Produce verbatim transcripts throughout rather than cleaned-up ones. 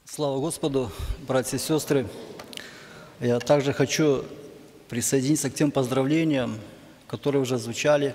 Слава Господу, братья и сестры! Я также хочу присоединиться к тем поздравлениям, которые уже звучали,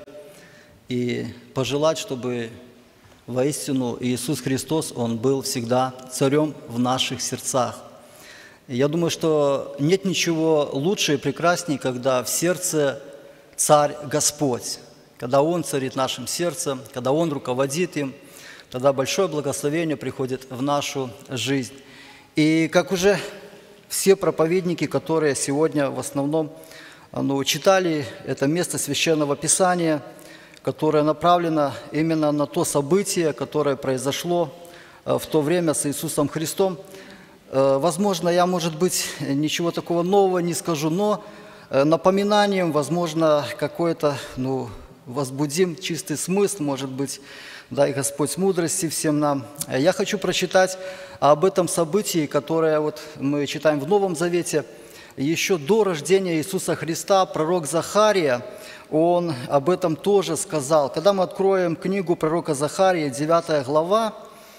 и пожелать, чтобы воистину Иисус Христос, Он был всегда царем в наших сердцах. И я думаю, что нет ничего лучше и прекраснее, когда в сердце Царь Господь, когда Он царит нашим сердцем, когда Он руководит им, тогда большое благословение приходит в нашу жизнь. И как уже все проповедники, которые сегодня в основном ну, читали это место Священного Писания, которое направлено именно на то событие, которое произошло в то время с Иисусом Христом. Возможно, я, может быть, ничего такого нового не скажу, но напоминанием, возможно, какой-то, ну, возбудим чистый смысл, может быть, дай Господь мудрости всем нам. Я хочу прочитать об этом событии, которое вот мы читаем в Новом Завете. Еще до рождения Иисуса Христа пророк Захария, он об этом тоже сказал. Когда мы откроем книгу пророка Захария, девятая глава,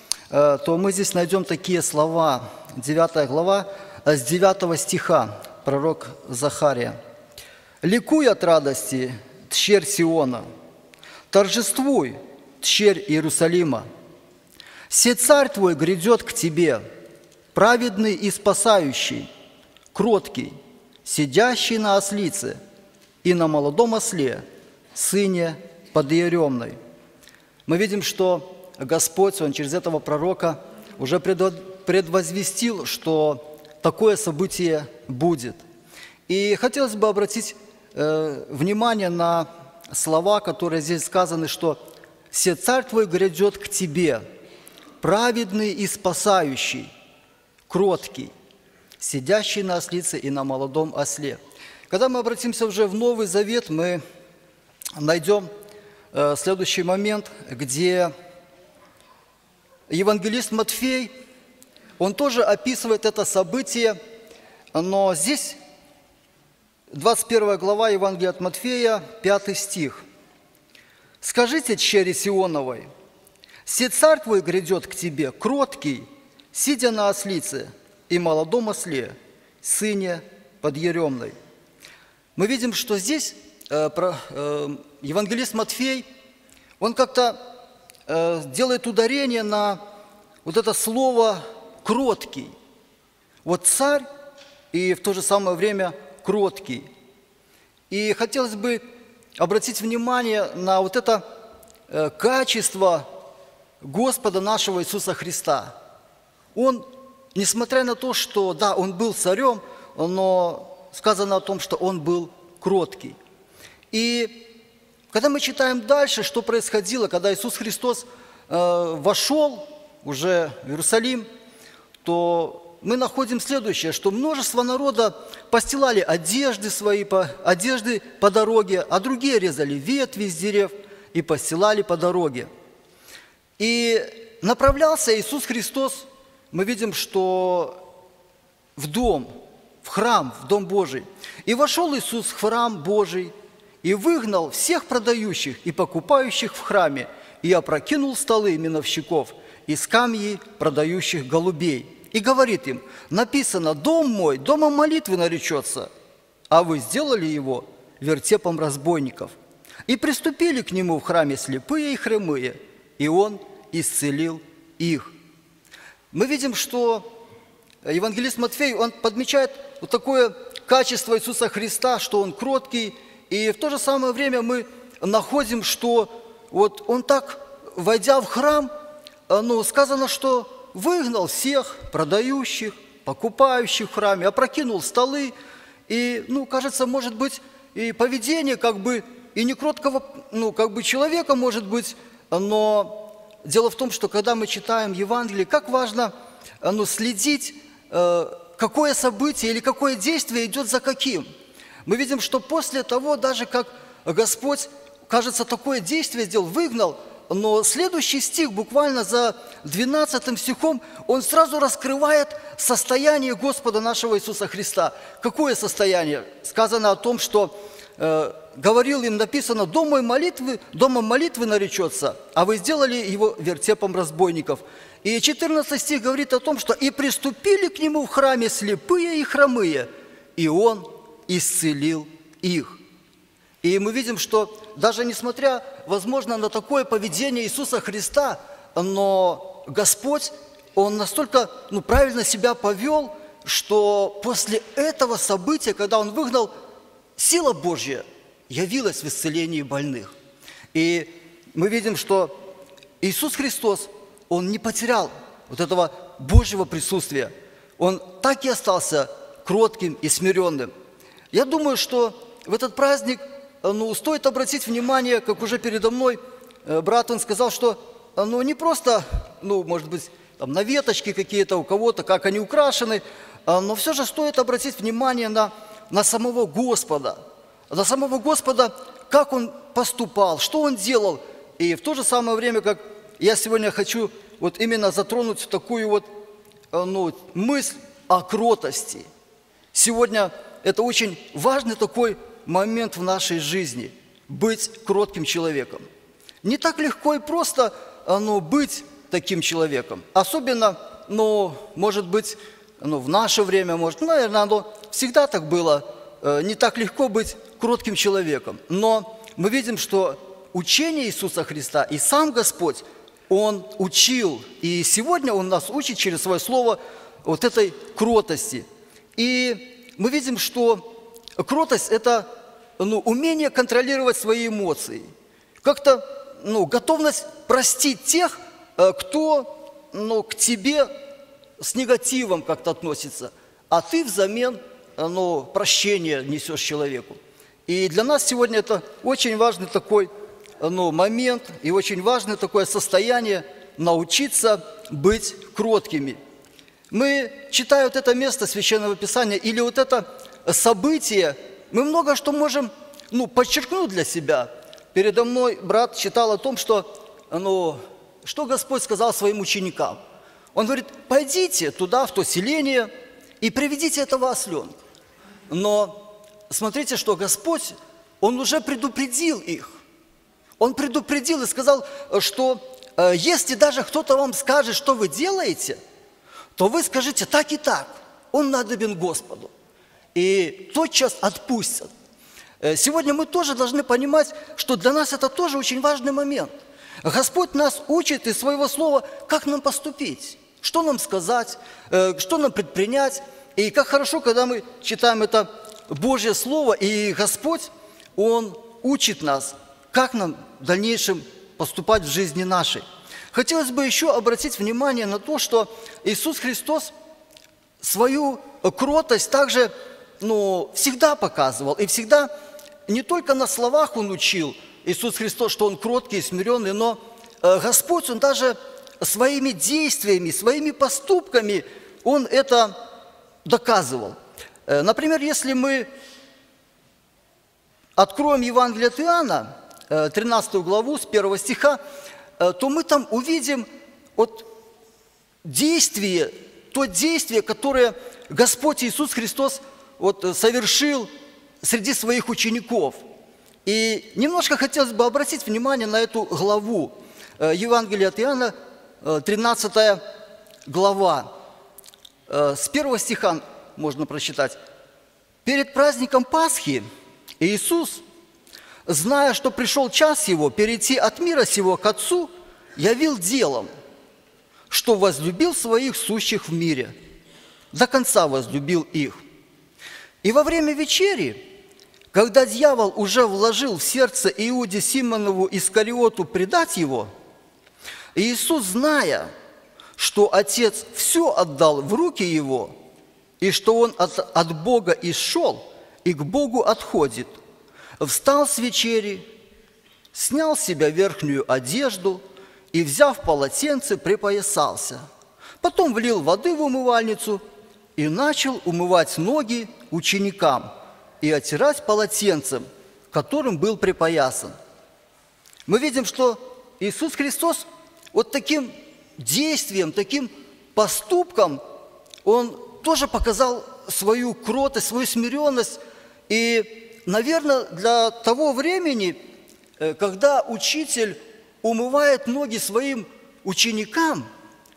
то мы здесь найдем такие слова. девятая глава, с девятого стиха, пророк Захария. «Ликуй от радости, тщерь Сиона, торжествуй, тщерь Иерусалима. Се царь твой грядет к тебе, праведный и спасающий, кроткий, сидящий на ослице и на молодом осле, сыне подъеремной». Мы видим, что Господь, Он через этого пророка уже предвозвестил, что такое событие будет. И хотелось бы обратить э, внимание на слова, которые здесь сказаны, что «Се царь твой грядет к тебе, праведный и спасающий, кроткий, сидящий на ослице и на молодом осле». Когда мы обратимся уже в Новый Завет, мы найдем э, следующий момент, где евангелист Матфей, он тоже описывает это событие, но здесь двадцать первая глава Евангелия от Матфея, пятый стих. «Скажите тщери Сионовой, се царь твой грядет к тебе, кроткий, сидя на ослице и молодом осле, сыне подъеремной». Мы видим, что здесь э, про, э, евангелист Матфей, он как-то э, делает ударение на вот это слово «кроткий». Вот царь и в то же самое время кроткий. И хотелось бы обратить внимание на вот это э, качество Господа нашего Иисуса Христа. Он, несмотря на то, что, да, Он был царем, но сказано о том, что Он был кроткий. И когда мы читаем дальше, что происходило, когда Иисус Христос э, вошел уже в Иерусалим, то мы находим следующее, что множество народа постилали одежды свои, по, одежды по дороге, а другие резали ветви из дерев и постилали по дороге. И направлялся Иисус Христос, мы видим, что в дом, в храм, в Дом Божий. И вошел Иисус в храм Божий и выгнал всех продающих и покупающих в храме, и опрокинул столы миновщиков и скамьи продающих голубей. И говорит им: написано: «Дом мой домом молитвы наречется, а вы сделали его вертепом разбойников». И приступили к нему в храме слепые и хромые, и он исцелил их. Мы видим, что евангелист Матфей, он подмечает вот такое качество Иисуса Христа, что он кроткий, и в то же самое время мы находим, что вот он так, войдя в храм, ну, сказано, что выгнал всех продающих, покупающих в храме, опрокинул столы. И, ну, кажется, может быть, и поведение как бы, и не кроткого, ну, как бы человека, может быть, но дело в том, что когда мы читаем Евангелие, как важно, ну, следить, какое событие или какое действие идет за каким. Мы видим, что после того, даже как Господь, кажется, такое действие сделал, выгнал, но следующий стих, буквально за двенадцатым стихом, он сразу раскрывает состояние Господа нашего Иисуса Христа. Какое состояние? Сказано о том, что э, говорил им, написано: «Дом мой молитвы, домом молитвы наречется, а вы сделали его вертепом разбойников». И четырнадцатый стих говорит о том, что «И приступили к Нему в храме слепые и хромые, и Он исцелил их». И мы видим, что даже несмотря, возможно, на такое поведение Иисуса Христа, но Господь, Он настолько ну, правильно себя повел, что после этого события, когда Он выгнал, сила Божья явилась в исцелении больных. И мы видим, что Иисус Христос, Он не потерял вот этого Божьего присутствия. Он так и остался кротким и смиренным. Я думаю, что в этот праздник ну, стоит обратить внимание, как уже передо мной брат, он сказал, что ну, не просто, ну, может быть, там, на веточки какие-то у кого-то, как они украшены, но все же стоит обратить внимание на, на самого Господа, на самого Господа, как Он поступал, что Он делал. И в то же самое время, как я сегодня хочу вот именно затронуть такую вот ну, мысль о кротости. Сегодня это очень важный такой момент в нашей жизни – быть кротким человеком. Не так легко и просто ну, быть таким человеком. Особенно, ну, может быть, ну, в наше время, может, наверное, оно всегда так было. Не так легко быть кротким человеком. Но мы видим, что учение Иисуса Христа и сам Господь, Он учил. И сегодня Он нас учит через Свое Слово вот этой кротости. И мы видим, что кротость – это ну, умение контролировать свои эмоции. Как-то ну, готовность простить тех, кто ну, к тебе с негативом как-то относится, а ты взамен ну, прощения несешь человеку. И для нас сегодня это очень важный такой ну, момент и очень важное такое состояние научиться быть кроткими. Мы, читая вот это место Священного Писания или вот это событие, мы много что можем ну, подчеркнуть для себя. Передо мной брат читал о том, что, ну, что Господь сказал своим ученикам. Он говорит, пойдите туда, в то селение, и приведите этого осленка. Но смотрите, что Господь, Он уже предупредил их. Он предупредил и сказал, что э, если даже кто-то вам скажет, что вы делаете, то вы скажите так и так, он надобен Господу. И тотчас отпустят. Э, сегодня мы тоже должны понимать, что для нас это тоже очень важный момент. Господь нас учит из Своего Слова, как нам поступить, что нам сказать, э, что нам предпринять. И как хорошо, когда мы читаем это Божье Слово, и Господь, Он учит нас, как нам в дальнейшем поступать в жизни нашей. Хотелось бы еще обратить внимание на то, что Иисус Христос свою кротость также ну, всегда показывал. И всегда не только на словах Он учил, Иисус Христос, что Он кроткий и смиренный, но Господь, Он даже своими действиями, своими поступками, Он это доказывал. Например, если мы откроем Евангелие от Иоанна, тринадцатую главу, с первого стиха, то мы там увидим вот действие, то действие, которое Господь Иисус Христос вот совершил среди своих учеников. И немножко хотелось бы обратить внимание на эту главу. Евангелие от Иоанна, тринадцатая глава, с первого стиха можно прочитать. «Перед праздником Пасхи Иисус, зная, что пришел час Его перейти от мира сего к Отцу, явил делом, что возлюбил своих сущих в мире, до конца возлюбил их. И во время вечери, когда дьявол уже вложил в сердце Иуде Симонову Искариоту предать Его, Иисус, зная, что Отец все отдал в руки Его, и что Он от, от Бога исшел и к Богу отходит, встал с вечери, снял с себя верхнюю одежду и, взяв полотенце, припоясался. Потом влил воды в умывальницу и начал умывать ноги ученикам и оттирать полотенцем, которым был припоясан. Мы видим, что Иисус Христос вот таким действием, таким поступком, Он тоже показал свою кротость, свою смиренность. И, наверное, для того времени, когда учитель умывает ноги своим ученикам,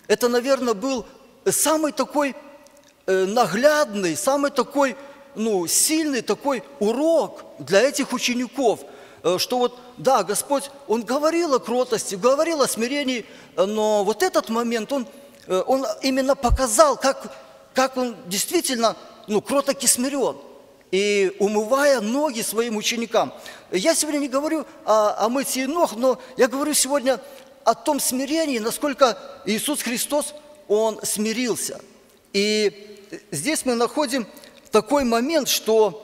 это, наверное, был самый такой наглядный, самый такой, ну, сильный такой урок для этих учеников, что вот, да, Господь, Он говорил о кротости, говорил о смирении, но вот этот момент, Он, он именно показал, как, как Он действительно, ну, кроток и смирен, и умывая ноги своим ученикам. Я сегодня не говорю о, о мытии ног, но я говорю сегодня о том смирении, насколько Иисус Христос, Он смирился. И здесь мы находим такой момент, что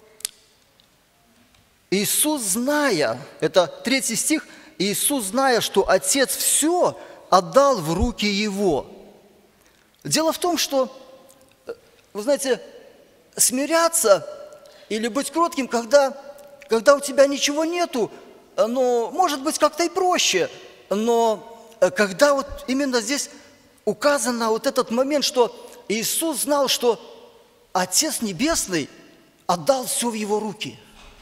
Иисус, зная, это третий стих, Иисус, зная, что Отец все отдал в руки Его. Дело в том, что, вы знаете, смиряться или быть кротким, когда, когда у тебя ничего нету, но может быть как-то и проще, но когда вот именно здесь указано вот этот момент, что Иисус знал, что Отец Небесный отдал все в Его руки.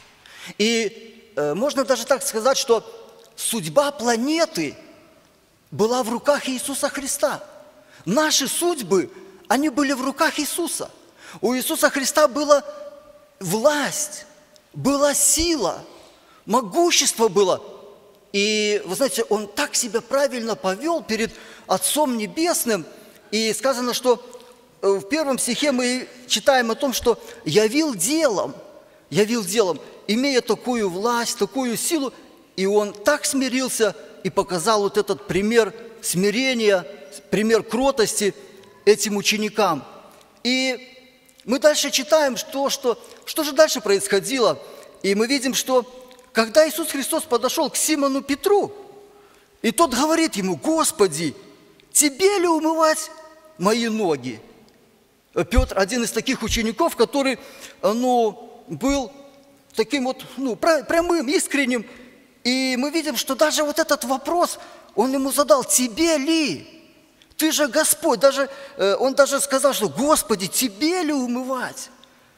И э, можно даже так сказать, что судьба планеты была в руках Иисуса Христа. Наши судьбы, они были в руках Иисуса. У Иисуса Христа была власть, была сила, могущество было. И, вы знаете, Он так себя правильно повел перед Отцом Небесным. И сказано, что в первом стихе мы читаем о том, что явил делом, явил делом, имея такую власть, такую силу, и Он так смирился и показал вот этот пример смирения, пример кротости этим ученикам. И мы дальше читаем, что, что, что же дальше происходило. И мы видим, что когда Иисус Христос подошел к Симону Петру, и тот говорит ему: «Господи, тебе ли умывать мои ноги?» Петр, один из таких учеников, который, ну, был таким вот, ну, прямым, искренним. И мы видим, что даже вот этот вопрос он ему задал: «Тебе ли? Ты же Господь». Даже, он даже сказал, что: «Господи, тебе ли умывать?»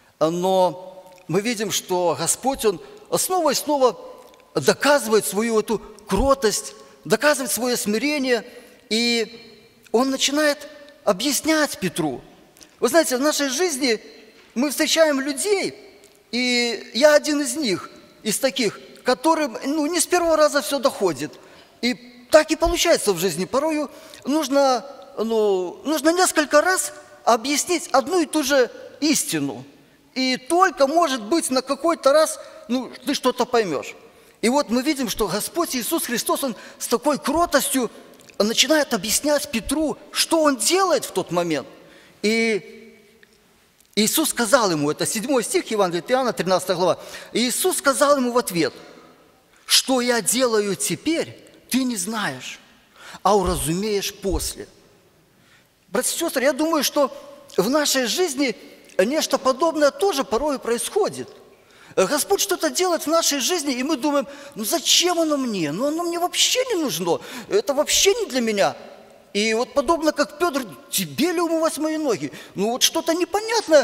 Но мы видим, что Господь, Он снова и снова доказывает свою эту кротость, доказывает свое смирение, и Он начинает объяснять Петру. Вы знаете, в нашей жизни мы встречаем людей, и я один из них, из таких, которым, ну, не с первого раза все доходит. И так и получается в жизни. Порою нужно, ну, нужно несколько раз объяснить одну и ту же истину. И только, может быть, на какой-то раз, ну, ты что-то поймешь. И вот мы видим, что Господь Иисус Христос, Он с такой кротостью начинает объяснять Петру, что Он делает в тот момент. И Иисус сказал ему, это седьмой стих Евангелия от Иоанна, тринадцатая глава, и Иисус сказал ему в ответ: «Что я делаю теперь, ты не знаешь, а уразумеешь после». Братья и сестры, я думаю, что в нашей жизни нечто подобное тоже порой происходит. Господь что-то делает в нашей жизни, и мы думаем: ну зачем оно мне? Ну оно мне вообще не нужно, это вообще не для меня. И вот подобно как Петр: тебе ли умывать мои ноги? Ну вот что-то непонятное.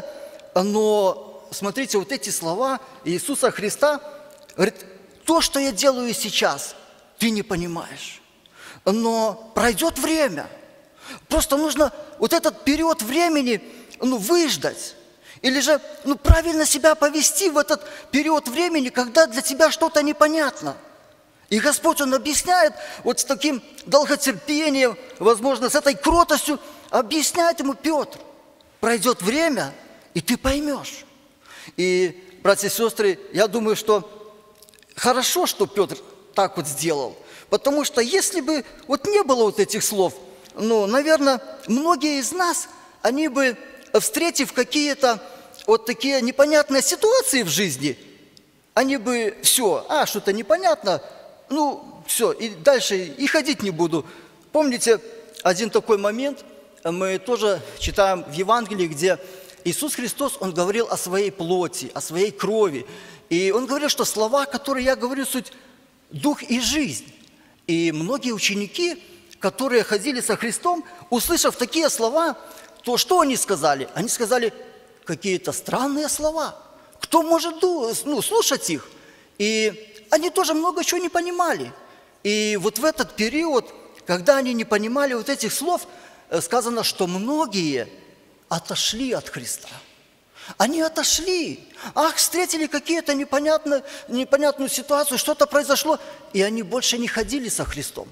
Но смотрите, вот эти слова Иисуса Христа, говорит: то, что я делаю сейчас, ты не понимаешь. Но пройдет время. Просто нужно вот этот период времени, ну, выждать. Или же, ну, правильно себя повести в этот период времени, когда для тебя что-то непонятно. И Господь, Он объясняет вот с таким долготерпением, возможно, с этой кротостью, объясняет ему: Петр, пройдет время, и ты поймешь. И, братья и сестры, я думаю, что хорошо, что Петр так вот сделал, потому что если бы вот не было вот этих слов, ну, наверное, многие из нас, они бы, встретив какие-то вот такие непонятные ситуации в жизни, они бы все, а, что-то непонятно, ну, все, и дальше и ходить не буду. Помните один такой момент, мы тоже читаем в Евангелии, где Иисус Христос, Он говорил о своей плоти, о своей крови. И Он говорил, что слова, которые я говорю, суть дух и жизнь. И многие ученики, которые ходили со Христом, услышав такие слова, то что они сказали? Они сказали какие-то странные слова. Кто может, ну, слушать их? И они тоже много чего не понимали. И вот в этот период когда они не понимали вот этих слов, сказано, что многие отошли от Христа. Они отошли. Ах, встретили какие-то непонятные, непонятную ситуацию, что-то произошло, и они больше не ходили со Христом.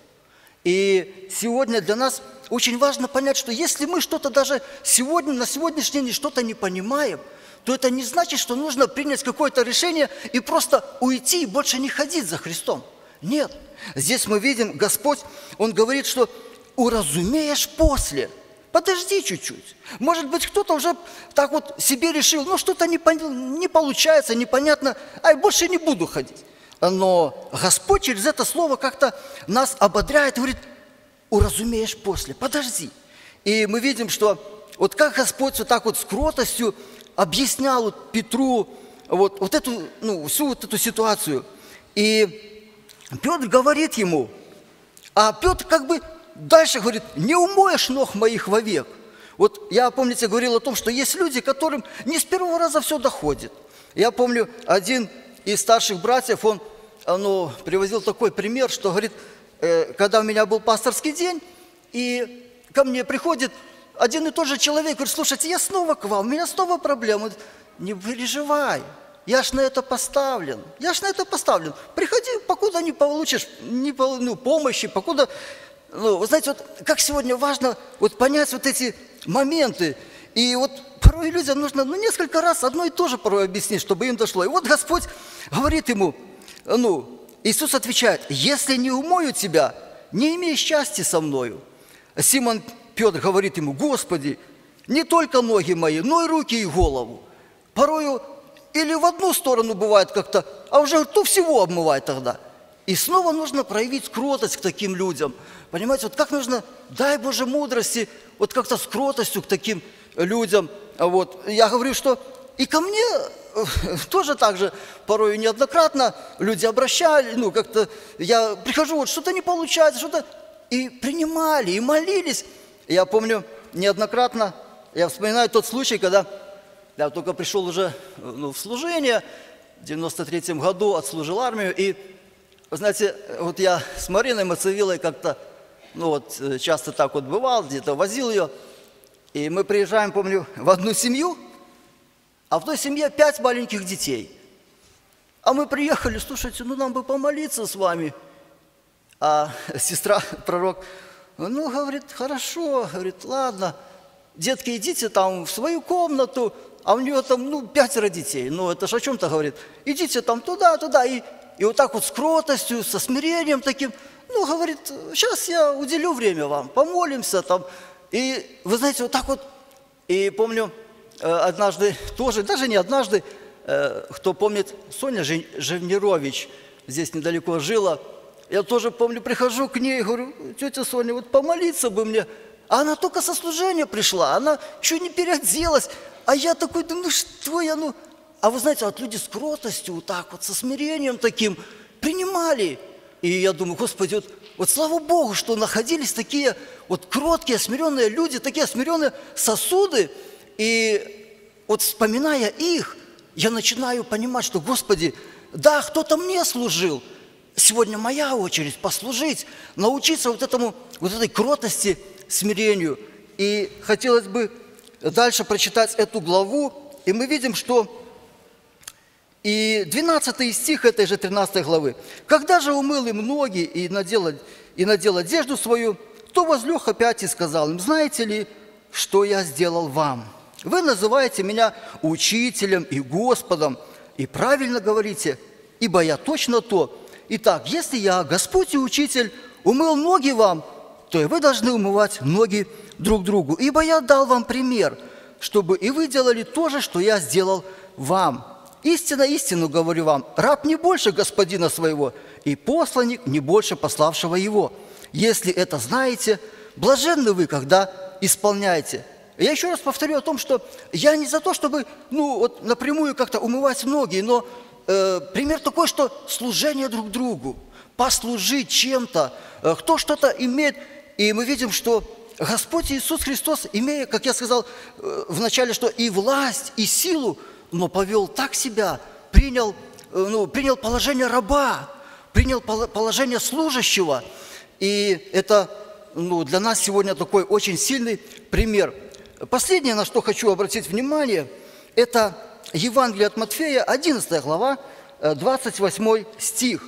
И сегодня для нас очень важно понять, что если мы что-то даже сегодня, на сегодняшний день что-то не понимаем, то это не значит, что нужно принять какое-то решение и просто уйти и больше не ходить за Христом. Нет. Здесь мы видим, Господь, Он говорит, что уразумеешь после. Подожди чуть-чуть. Может быть, кто-то уже так вот себе решил, ну что-то не, не получается, непонятно, ай, больше не буду ходить. Но Господь через это слово как-то нас ободряет, говорит, уразумеешь после, подожди. И мы видим, что вот как Господь вот так вот с кротостью объяснял вот Петру вот, вот эту, ну, всю вот эту ситуацию. И Петр говорит ему, а Петр как бы дальше говорит, не умоешь ног моих вовек. Вот я, помните, говорил о том, что есть люди, которым не с первого раза все доходит. Я помню, один из старших братьев, он ну, привозил такой пример, что говорит, э, когда у меня был пасторский день, и ко мне приходит один и тот же человек, говорит, слушайте, я снова к вам, у меня снова проблемы. Не переживай, я ж на это поставлен, я ж на это поставлен. Приходи, покуда не получишь не, ну, помощи, покуда... Ну, вы знаете, вот как сегодня важно вот понять вот эти моменты. И вот порой людям нужно ну, несколько раз одно и то же порой объяснить, чтобы им дошло. И вот Господь говорит ему, ну, Иисус отвечает, если не умою тебя, не имей счастья со мною. Симон Петр говорит ему, Господи, не только ноги мои, но и руки и голову. Порою или в одну сторону бывает как-то, а уже то всего обмывает тогда. И снова нужно проявить кротость к таким людям. Понимаете, вот как нужно, дай Боже мудрости, вот как-то с кротостью к таким людям. Вот. Я говорю, что и ко мне тоже так же порой неоднократно люди обращали, ну как-то я прихожу, вот что-то не получается, что-то, и принимали, и молились. Я помню неоднократно, я вспоминаю тот случай, когда я только пришел уже ну, в служение, в девяносто третьем году отслужил армию, и знаете, вот я с Мариной Мацевилой как-то, ну вот, часто так вот бывал, где-то возил ее, и мы приезжаем, помню, в одну семью, а в той семье пять маленьких детей. А мы приехали, слушайте, ну нам бы помолиться с вами. А сестра, пророк, ну, говорит, хорошо, говорит, ладно, детки, идите там в свою комнату, а у нее там, ну, пятеро детей, ну, это ж о чем-то говорит, идите там туда, туда, и... И вот так вот с кротостью, со смирением таким, ну, говорит, сейчас я уделю время вам, помолимся там. И вы знаете, вот так вот, и помню, однажды тоже, даже не однажды, кто помнит, Соня Живнирович здесь недалеко жила, я тоже помню, прихожу к ней, говорю, тетя Соня, вот помолиться бы мне. А она только со служения пришла, она еще не переоделась, а я такой, думаю, ну что я, ну... А вы знаете, вот люди с кротостью, вот так вот, со смирением таким, принимали. И я думаю, Господи, вот, вот слава Богу, что находились такие вот кроткие, смиренные люди, такие смиренные сосуды. И вот вспоминая их, я начинаю понимать, что, Господи, да, кто-то мне служил, сегодня моя очередь послужить, научиться вот этому, вот этой кротости, смирению. И хотелось бы дальше прочитать эту главу, и мы видим, что... И двенадцатый стих этой же тринадцатой главы. «Когда же умыл им ноги и надел, и надел одежду свою, то возлег опять и сказал им, знаете ли, что я сделал вам? Вы называете меня учителем и Господом, и правильно говорите, ибо я точно то. Итак, если я, Господь и Учитель, умыл ноги вам, то и вы должны умывать ноги друг другу. Ибо я дал вам пример, чтобы и вы делали то же, что я сделал вам. Истинно, истину говорю вам, раб не больше господина своего, и посланник не больше пославшего его. Если это знаете, блаженны вы, когда исполняете». Я еще раз повторю о том, что я не за то, чтобы ну, вот напрямую как-то умывать ноги, но э, пример такой, что служение друг другу, послужить чем-то, э, кто что-то имеет. И мы видим, что Господь Иисус Христос, имея, как я сказал э, вначале, что и власть, и силу, но повел так себя, принял, ну, принял положение раба, принял положение служащего. И это ну, для нас сегодня такой очень сильный пример. Последнее, на что хочу обратить внимание, это Евангелие от Матфея, одиннадцатая глава, двадцать восьмой стих.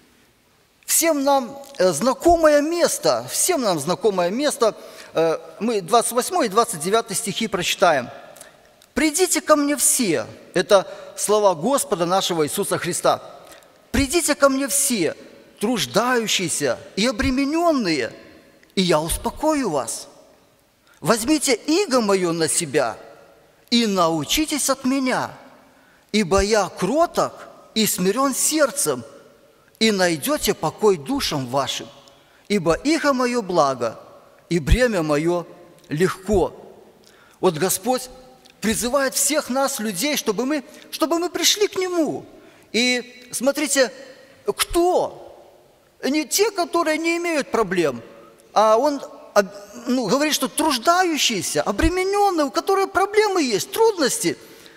Всем нам знакомое место, всем нам знакомое место, мы двадцать восьмой и двадцать девятый стихи прочитаем. «Придите ко мне все», это слова Господа нашего Иисуса Христа, «придите ко мне все, труждающиеся и обремененные, и я успокою вас. Возьмите иго мое на себя и научитесь от меня, ибо я кроток и смирен сердцем, и найдете покой душам вашим, ибо иго мое благо, и бремя мое легко». Вот Господь призывает всех нас, людей, чтобы мы, чтобы мы пришли к Нему. И смотрите, кто? Не те, которые не имеют проблем, а Он ну, говорит, что труждающиеся, обремененные, у которых проблемы есть, трудности.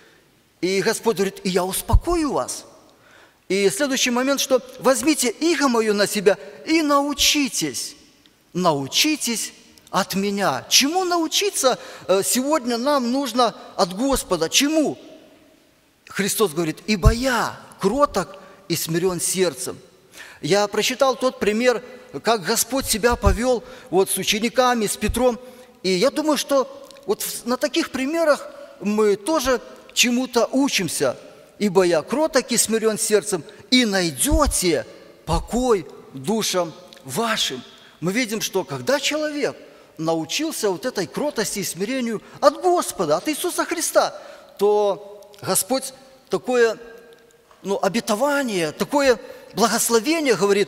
И Господь говорит, и я успокою вас. И следующий момент, что возьмите иго мое на себя и научитесь, научитесь от меня. Чему научиться сегодня нам нужно от Господа? Чему? Христос говорит, ибо я кроток и смирен сердцем. Я прочитал тот пример, как Господь себя повел вот с учениками, с Петром. И я думаю, что вот на таких примерах мы тоже чему-то учимся. «Ибо я кроток и смирен сердцем, и найдете покой душам вашим». Мы видим, что когда человек научился вот этой кротости и смирению от Господа, от Иисуса Христа, то Господь такое ну, обетование, такое благословение говорит,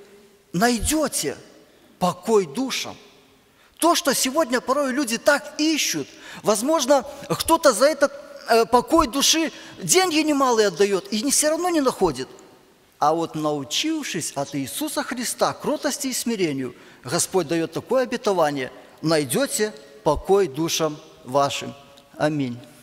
найдете покой душам. То, что сегодня порой люди так ищут, возможно, кто-то за этот э, покой души деньги немалые отдает и не, все равно не находит. А вот научившись от Иисуса Христа кротости и смирению, Господь дает такое обетование, найдете покой душам вашим. Аминь.